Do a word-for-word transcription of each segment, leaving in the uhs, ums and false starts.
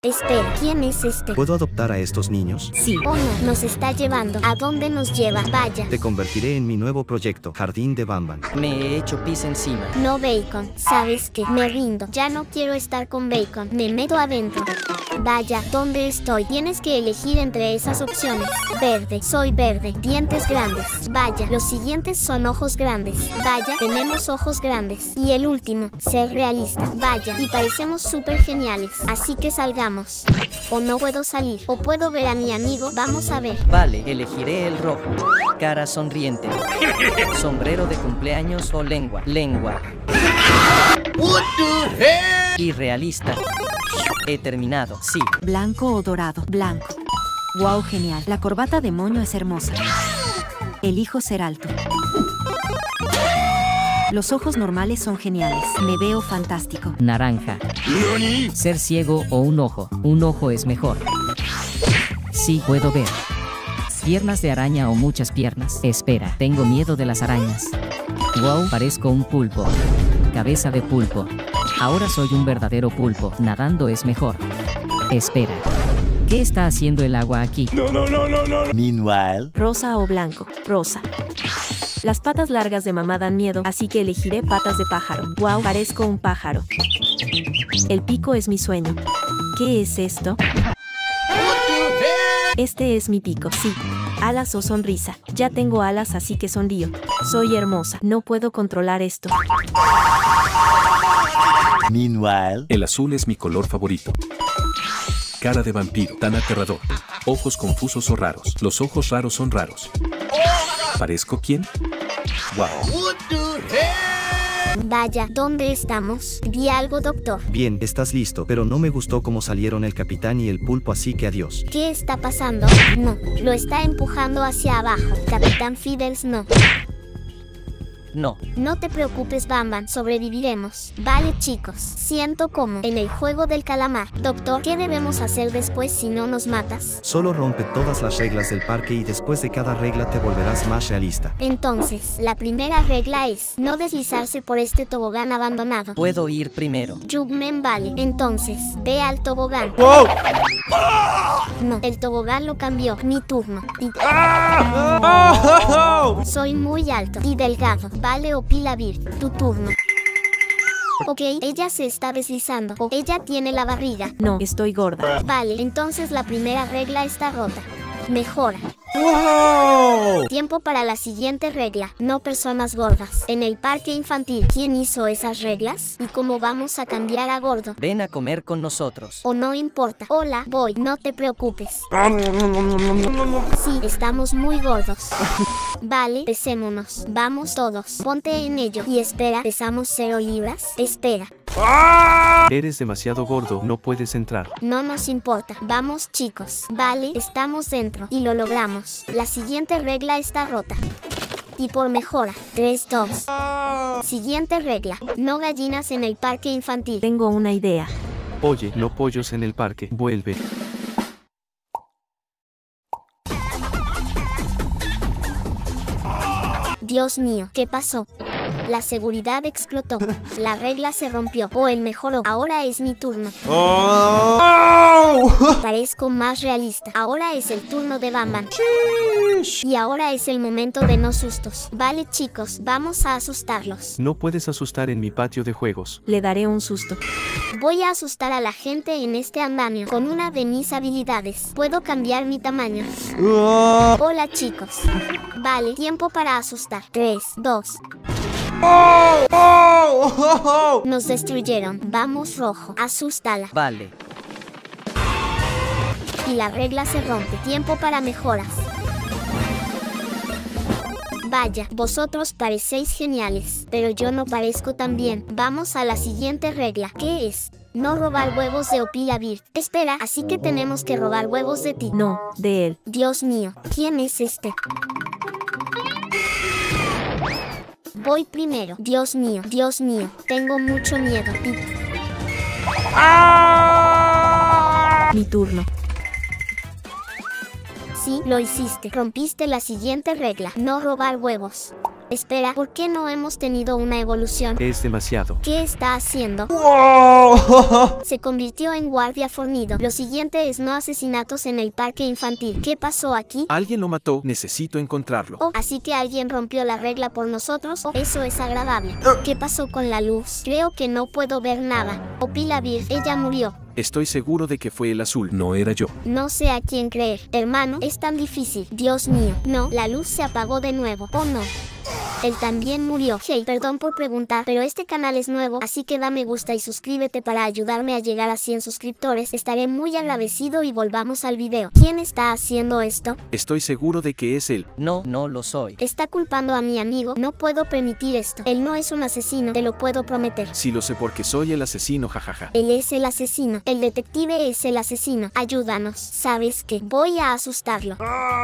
Espera, ¿quién es este? ¿Puedo adoptar a estos niños? Sí. Oh no, nos está llevando. ¿A dónde nos lleva? Vaya. Te convertiré en mi nuevo proyecto, Jardín de Bamban. Me he hecho pis encima. No, Bacon. ¿Sabes qué? Me rindo. Ya no quiero estar con Bacon. Me meto adentro. Vaya, ¿dónde estoy? Tienes que elegir entre esas opciones. Verde. Soy verde. Dientes grandes. Vaya, los siguientes son ojos grandes. Vaya, tenemos ojos grandes. Y el último, ser realista. Vaya, y parecemos súper geniales. Así que salgamos. O no puedo salir. O puedo ver a mi amigo. Vamos a ver. Vale, elegiré el rojo. Cara sonriente. Sombrero de cumpleaños o lengua. Lengua. What the hell? Irrealista. He terminado, sí. Blanco o dorado. Blanco. Wow, genial. La corbata de moño es hermosa. Elijo ser alto. Los ojos normales son geniales. Me veo fantástico. Naranja. Ser ciego o un ojo. Un ojo es mejor. Sí, puedo ver. Piernas de araña o muchas piernas. Espera, tengo miedo de las arañas. Wow, parezco un pulpo. Cabeza de pulpo. Ahora soy un verdadero pulpo. Nadando es mejor. Espera. ¿Qué está haciendo el agua aquí? No, no, no, no, no. Meanwhile. Rosa o blanco. Rosa. Las patas largas de mamá dan miedo, así que elegiré patas de pájaro. Wow, parezco un pájaro. El pico es mi sueño. ¿Qué es esto? Este es mi pico, sí. Alas o sonrisa. Ya tengo alas, así que sonrío. Soy hermosa. No puedo controlar esto. Meanwhile. El azul es mi color favorito. Cara de vampiro, tan aterrador. Ojos confusos o raros. Los ojos raros son raros. ¿Parezco quién? Wow. What the hell? Vaya, ¿dónde estamos? Di algo, doctor. Bien, estás listo, pero no me gustó cómo salieron el capitán y el pulpo, así que adiós. ¿Qué está pasando? No, lo está empujando hacia abajo. Capitán Fiddles, no. No. No te preocupes, Bamban, sobreviviremos. Vale, chicos, siento como en el juego del calamar. Doctor, ¿qué debemos hacer después si no nos matas? Solo rompe todas las reglas del parque y después de cada regla te volverás más realista. Entonces, la primera regla es no deslizarse por este tobogán abandonado. Puedo ir primero. Jugman, vale. Entonces, ve al tobogán. Wow. No, el tobogán lo cambió. Mi turno. Y... Oh. Soy muy alto y delgado. Vale, o Pilavir, tu turno. Ok, ella se está deslizando. O ella tiene la barriga. No, estoy gorda. Vale, entonces la primera regla está rota. Mejora. Wow. Tiempo para la siguiente regla. No personas gordas. En el parque infantil, ¿quién hizo esas reglas? ¿Y cómo vamos a cambiar a gordo? Ven a comer con nosotros. O no importa. Hola, voy. No te preocupes. Sí, estamos muy gordos. Vale, pesémonos. Vamos todos. Ponte en ello. Y espera, ¿pesamos cero libras? Espera. Eres demasiado gordo, no puedes entrar. No nos importa. Vamos, chicos. Vale, estamos dentro. Y lo logramos. La siguiente regla está rota. Y por mejora. tres, dos. Siguiente regla. No gallinas en el parque infantil. Tengo una idea. Oye, no pollos en el parque. Vuelve. Dios mío, ¿qué pasó? La seguridad explotó. La regla se rompió. O él mejoró. Ahora es mi turno. Oh. Parezco más realista. Ahora es el turno de Bamban. Y ahora es el momento de no sustos. Vale, chicos, vamos a asustarlos. No puedes asustar en mi patio de juegos. Le daré un susto. Voy a asustar a la gente en este andamio con una de mis habilidades. Puedo cambiar mi tamaño. Oh. Hola, chicos. Vale, tiempo para asustar. tres, dos. Oh. Oh. Oh. Nos destruyeron. Vamos, rojo. Asústala. Vale. Y la regla se rompe. Tiempo para mejoras. Vaya, vosotros parecéis geniales, pero yo no parezco tan bien. Vamos a la siguiente regla. ¿Qué es? No robar huevos de Opilavir. Espera, así que tenemos que robar huevos de ti. No, de él. Dios mío, ¿quién es este? Voy primero. Dios mío, Dios mío, tengo mucho miedo. Y... Ah. Mi turno. Sí, lo hiciste. Rompiste la siguiente regla. No robar huevos. Espera, ¿por qué no hemos tenido una evolución? Es demasiado. ¿Qué está haciendo? ¡Wow! Se convirtió en guardia fornido. Lo siguiente es no asesinatos en el parque infantil. ¿Qué pasó aquí? Alguien lo mató. Necesito encontrarlo. Oh, así que alguien rompió la regla por nosotros. Oh, eso es agradable. ¿Qué pasó con la luz? Creo que no puedo ver nada. Oh, Pilavir, ella murió. Estoy seguro de que fue el azul. No era yo. No sé a quién creer. Hermano, es tan difícil. Dios mío. No, la luz se apagó de nuevo. Oh, no. Él también murió. Hey, perdón por preguntar, pero este canal es nuevo, así que da me gusta y suscríbete para ayudarme a llegar a cien suscriptores. Estaré muy agradecido y volvamos al video. ¿Quién está haciendo esto? Estoy seguro de que es él. No, no lo soy. Está culpando a mi amigo. No puedo permitir esto. Él no es un asesino, te lo puedo prometer. Sí lo sé porque soy el asesino, jajaja. Él es el asesino. El detective es el asesino. Ayúdanos. ¿Sabes qué? Voy a asustarlo.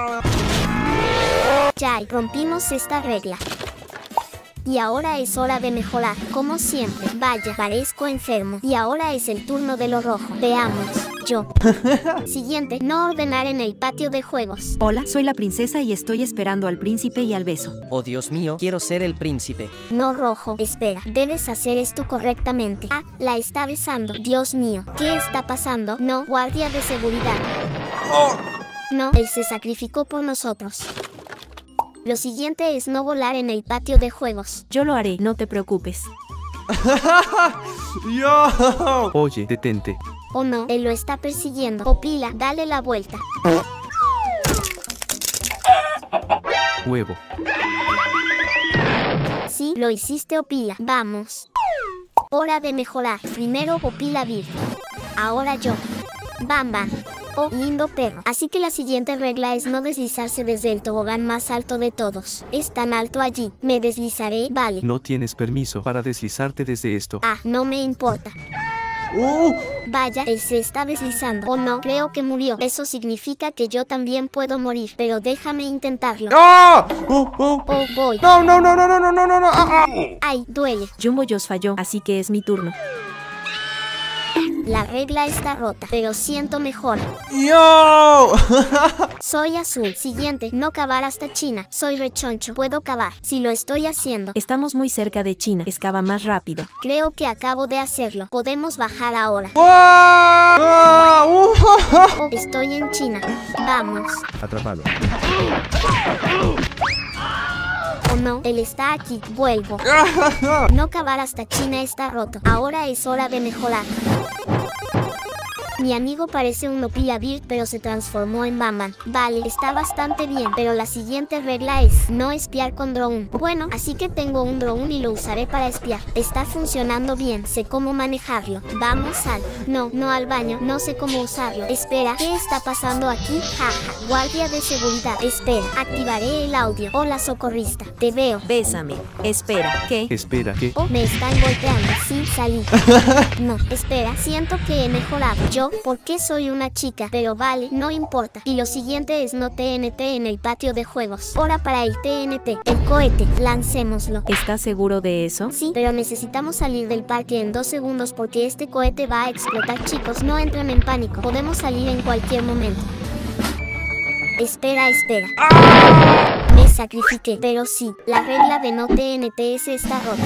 Ya, rompimos esta regla. Y ahora es hora de mejorar, como siempre. Vaya, parezco enfermo. Y ahora es el turno de lo rojo. Veamos. Yo. Siguiente, no ordenar en el patio de juegos. Hola, soy la princesa y estoy esperando al príncipe y al beso. Oh Dios mío, quiero ser el príncipe. No rojo. Espera, debes hacer esto correctamente. Ah, la está besando. Dios mío, ¿qué está pasando? No, guardia de seguridad. No, él se sacrificó por nosotros. Lo siguiente es no volar en el patio de juegos. Yo lo haré, no te preocupes. ¡Yo! Oye, detente. Oh no, él lo está persiguiendo. Oh Pila, dale la vuelta. Huevo. Sí, lo hiciste, oh Pila. Vamos. Hora de mejorar. Primero oh Pilavir. Ahora yo. Bam bam. Oh, lindo perro. Así que la siguiente regla es no deslizarse desde el tobogán más alto de todos. Es tan alto allí. Me deslizaré, vale. No tienes permiso para deslizarte desde esto. Ah, no me importa. ¡Uh! Vaya, él se está deslizando. Oh no, creo que murió. Eso significa que yo también puedo morir. Pero déjame intentarlo. ¡Ah! ¡Oh, oh! Oh, voy. ¡No, no, no, no, no, no, no, no! ¡Ah, ah! Ay, duele. Jumbo Joss falló, así que es mi turno. La regla está rota, pero siento mejor. ¡Yo! Soy azul. Siguiente, no cavar hasta China. Soy rechoncho, puedo cavar. Si lo estoy haciendo. Estamos muy cerca de China, excava más rápido. Creo que acabo de hacerlo. Podemos bajar ahora. ¡Ah! ¡Uh! Oh, estoy en China. Vamos. Atrapado. Oh no, él está aquí. Vuelvo. No cavar hasta China está roto. Ahora es hora de mejorar. Mi amigo parece un Pilavir, pero se transformó en Batman. Vale, está bastante bien, pero la siguiente regla es no espiar con drone. Bueno, así que tengo un drone y lo usaré para espiar. Está funcionando bien, sé cómo manejarlo. Vamos al... No, no al baño, no sé cómo usarlo. Espera, ¿qué está pasando aquí? Jaja, guardia de seguridad. Espera, activaré el audio. Hola, socorrista, te veo. Bésame. Espera, ¿qué? Espera, ¿qué? Oh, me están golpeando. Sí, salí. No, espera, siento que he mejorado. Yo, ¿por qué soy una chica? Pero vale, no importa. Y lo siguiente es no T N T en el patio de juegos. Hora para el T N T, el cohete. Lancémoslo. ¿Estás seguro de eso? Sí, pero necesitamos salir del parque en dos segundos porque este cohete va a explotar. Chicos, no entren en pánico. Podemos salir en cualquier momento. Espera, espera. Me sacrifiqué, pero sí, la regla de no T N T S está rota.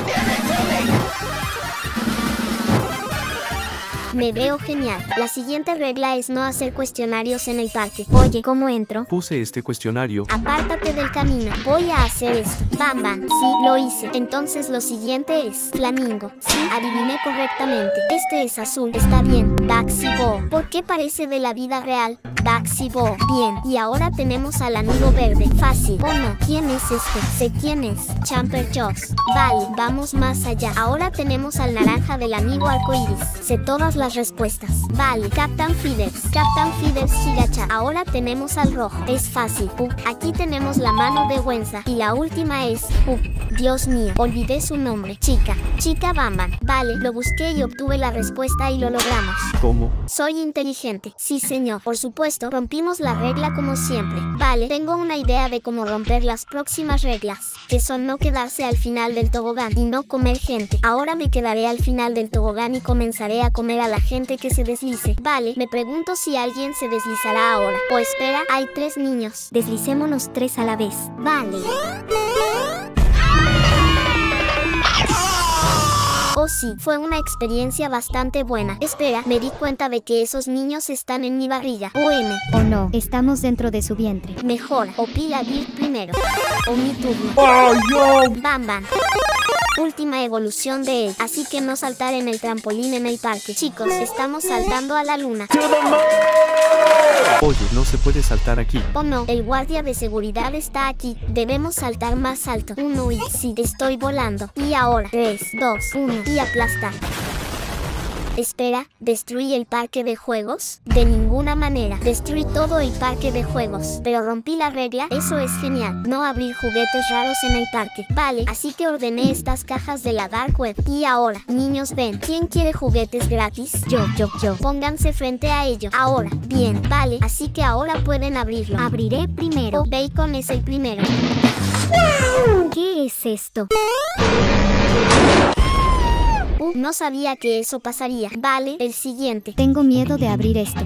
Me veo genial. La siguiente regla es no hacer cuestionarios en el parque. Oye, ¿cómo entro? Puse este cuestionario. Apártate del camino. Voy a hacer esto. Bam, bam. Sí, lo hice. Entonces lo siguiente es flamingo. Sí, adiviné correctamente. Este es azul. Está bien. Baxi Bo. ¿Por qué parece de la vida real? Baxi Bo. Bien. Y ahora tenemos al amigo verde. Fácil. Oh no. ¿Quién es este? Sé quién es. Champer Joss. Vale, vamos más allá. Ahora tenemos al naranja del amigo arcoiris. Sé todas las respuestas. Vale, Captain Feathers. Captain Feathers Higacha. Ahora tenemos al rojo. Es fácil. Uh, aquí tenemos la mano de Wenza. Y la última es... Uh, Dios mío, olvidé su nombre. Chica. Chica Bamban. Vale, lo busqué y obtuve la respuesta y lo logramos. ¿Cómo? Soy inteligente. Sí, señor. Por supuesto, rompimos la regla como siempre. Vale, tengo una idea de cómo romper las próximas reglas, que son no quedarse al final del tobogán y no comer gente. Ahora me quedaré al final del tobogán y comenzaré a comer a la gente que se deslice. Vale, me pregunto si alguien se deslizará ahora. O espera, hay tres niños. Deslicémonos tres a la vez. Vale. Oh sí, fue una experiencia bastante buena. Espera, me di cuenta de que esos niños están en mi barriga. O M. Oh no, estamos dentro de su vientre. Mejor, o pila vir primero. O mi turno. ¡Oh, yo! Bam bam. Última evolución de él, así que no saltar en el trampolín en el parque. Chicos, estamos saltando a la luna. Oye, no se puede saltar aquí. Oh no, el guardia de seguridad está aquí. Debemos saltar más alto. Uno y sí, estoy volando. Y ahora, tres, dos, uno y aplastar. Espera, ¿destruí el parque de juegos? De ninguna manera. Destruí todo el parque de juegos. Pero rompí la regla. Eso es genial. No abrir juguetes raros en el parque. Vale, así que ordené estas cajas de la Dark Web. Y ahora, niños, ven. ¿Quién quiere juguetes gratis? Yo, yo, yo. Pónganse frente a ello. Ahora, bien, vale. Así que ahora pueden abrirlo. Abriré primero. Oh, Bacon es el primero. ¿Qué es esto? Uh, no sabía que eso pasaría. Vale, el siguiente. Tengo miedo de abrir esto.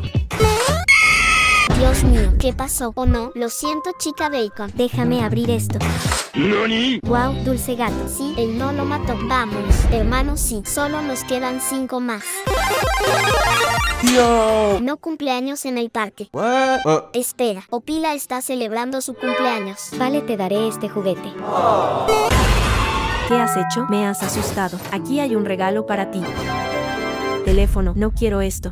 Dios mío, ¿qué pasó? Oh no, lo siento, chica Bacon. Déjame abrir esto. ¿Nani? Wow, dulce gato. Sí, él no lo mató. Vamos, hermano, sí. Solo nos quedan cinco más. Yo! No cumpleaños en el parque. What? Uh, Espera, Opila está celebrando su cumpleaños. Vale, te daré este juguete. ¿Qué has hecho? Me has asustado. Aquí hay un regalo para ti. Teléfono, no quiero esto.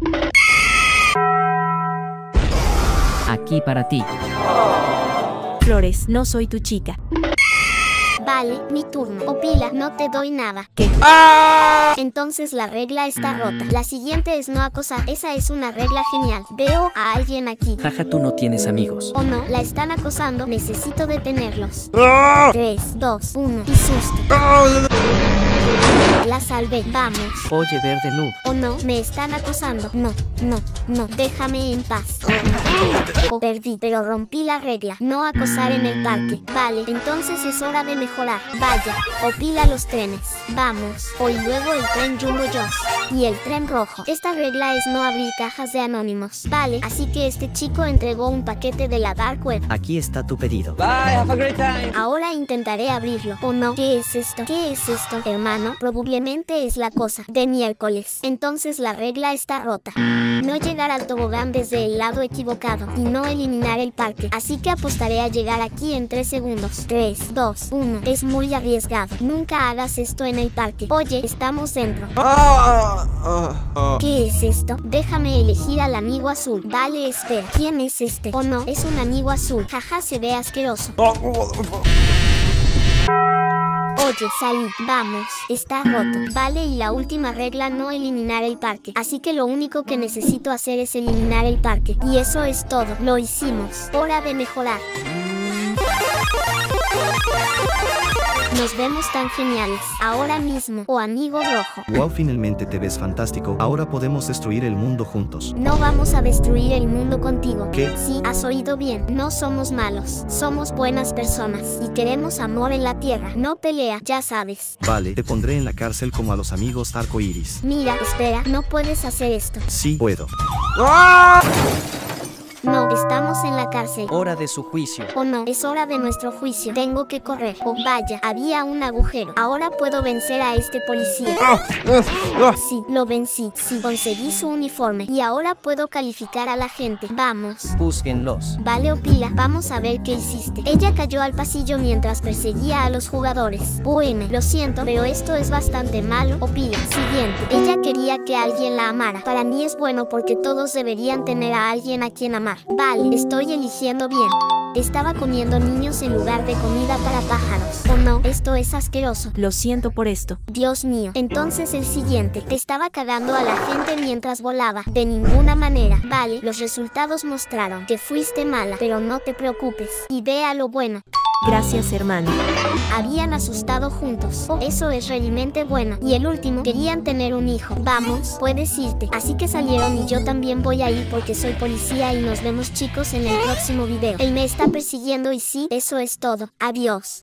Aquí para ti. Flores, no soy tu chica. Vale, mi turno. Opila, no te doy nada. ¿Qué? ¡Ah! Entonces la regla está rota. La siguiente es no acosar. Esa es una regla genial. Veo a alguien aquí. Jaja, tú no tienes amigos. O no, la están acosando. Necesito detenerlos. ¡Ah! tres, dos, uno y susto. ¡Ah! La salvé. Vamos. Oye, verde noob. O no, me están acosando. No, no, no. Déjame en paz. O perdí, pero rompí la regla. No acosar en el parque. Vale, entonces es hora de mejorar. Vaya, opila los trenes. Vamos. Hoy luego el tren Jumbo Joss. Y el tren rojo. Esta regla es no abrir cajas de anónimos. Vale, así que este chico entregó un paquete de la Dark Web. Aquí está tu pedido. Ahora intentaré abrirlo. ¿O no? ¿Qué es esto? ¿Qué es esto, hermano? Probablemente es la cosa de miércoles. Entonces la regla está rota. No llegar al tobogán desde el lado equivocado y no eliminar el parque. Así que apostaré a llegar aquí en tres segundos. tres, dos, uno. Es muy arriesgado. Nunca hagas esto en el parque. Oye, estamos dentro. ¡Ah! ¡Ah! ¡Ah! ¿Qué es esto? Déjame elegir al amigo azul. Vale, espera. ¿Quién es este? ¿O no? Es un amigo azul. Jaja, se ve asqueroso. ¡Ah! ¡Ah! Oye, salí. Vamos. Está roto. Vale, y la última regla, no eliminar el parque. Así que lo único que necesito hacer es eliminar el parque. Y eso es todo. Lo hicimos. Hora de mejorar. Nos vemos tan geniales. Ahora mismo. O amigo rojo. Wow, finalmente te ves fantástico. Ahora podemos destruir el mundo juntos. No vamos a destruir el mundo contigo. ¿Qué? Sí, has oído bien. No somos malos. Somos buenas personas. Y queremos amor en la tierra. No pelea, ya sabes. Vale, te pondré en la cárcel como a los amigos arcoíris. Mira, espera. No puedes hacer esto. Sí, puedo. ¡Ah! No, estamos en la cárcel. Hora de su juicio. O no, es hora de nuestro juicio. Tengo que correr. Oh, vaya, había un agujero. Ahora puedo vencer a este policía. ¡Ah! ¡Ah! ¡Ah! Sí, lo vencí. Sí, conseguí su uniforme. Y ahora puedo calificar a la gente. Vamos. Búsquenlos. Vale, Opila, vamos a ver qué hiciste. Ella cayó al pasillo mientras perseguía a los jugadores. Bueno, lo siento, pero esto es bastante malo. Opila, siguiente. Ella quería que alguien la amara. Para mí es bueno porque todos deberían tener a alguien a quien amar. Vale, estoy eligiendo bien. Estaba comiendo niños en lugar de comida para pájaros. ¿O no? Esto es asqueroso. Lo siento por esto. Dios mío. Entonces el siguiente. Te estaba cagando a la gente mientras volaba. De ninguna manera. Vale, los resultados mostraron que fuiste mala. Pero no te preocupes. Y vea lo bueno. Gracias, hermano. Habían asustado juntos. Oh, eso es realmente bueno. Y el último, querían tener un hijo. Vamos, puedes irte. Así que salieron y yo también voy a ir porque soy policía y nos vemos, chicos, en el próximo video. Él me está persiguiendo y sí, eso es todo. Adiós.